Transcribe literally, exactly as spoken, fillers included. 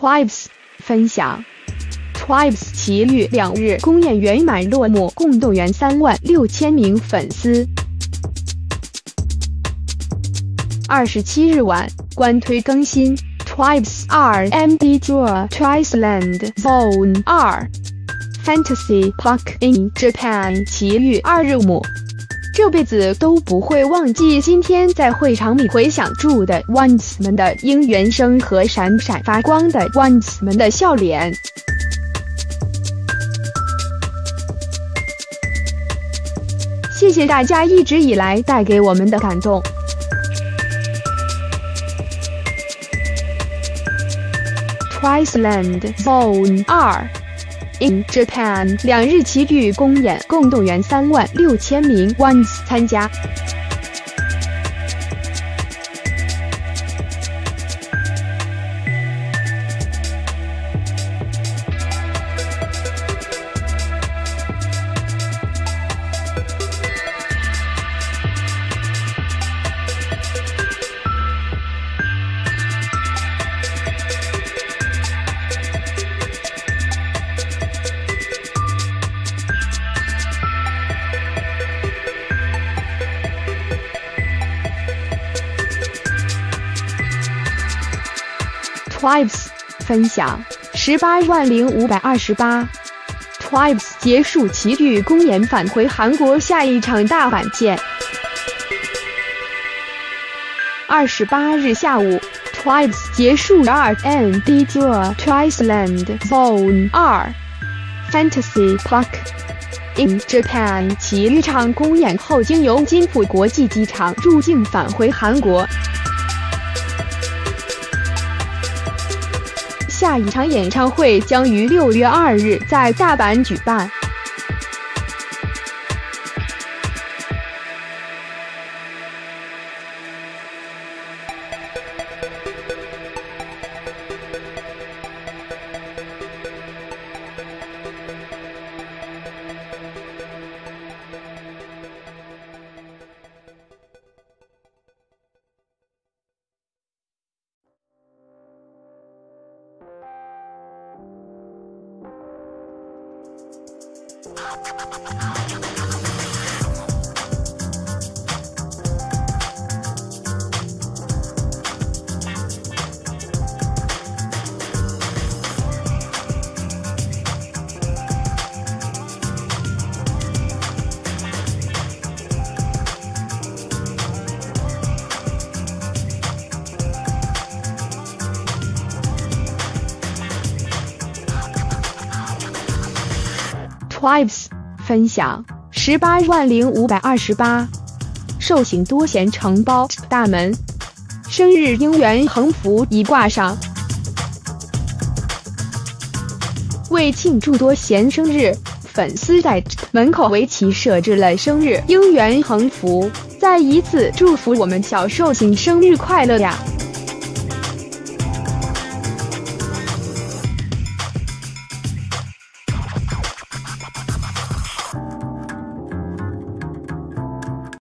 Twice 分享 ，Twice 奇遇两日公演圆满落幕，共动员三万六千名粉丝。二十七日晚，官推更新 Twice R M D Draw Twiceland Zone 二 Fantasy Park in Japan 奇遇二日幕。这辈子都不会忘记今天在会场里回响住的 Once 们的应援声和闪闪发光的 Once 们的笑脸。谢谢大家一直以来带给我们的感动。Twiceland Zone 二 in Japan 两日奇遇公演，共动员三万六千名 Once 参加。Twice 分享十八万零五百二十八 Twice 结束奇遇公演返回韩国，下一场大阪见。二十八日下午 Twice 结束 R M D Draw Twiceland Zone 二 Fantasy Park in Japan 奇遇场公演后，经由金浦国际机场入境返回韩国。下一场演唱会将于六月二日在大阪举办。Twice 分享十八万零五百二十八寿星多贤承包大门，生日应援横幅已挂上。为庆祝多贤生日，粉丝在门口为其设置了生日应援横幅，再一次祝福我们小寿星生日快乐呀！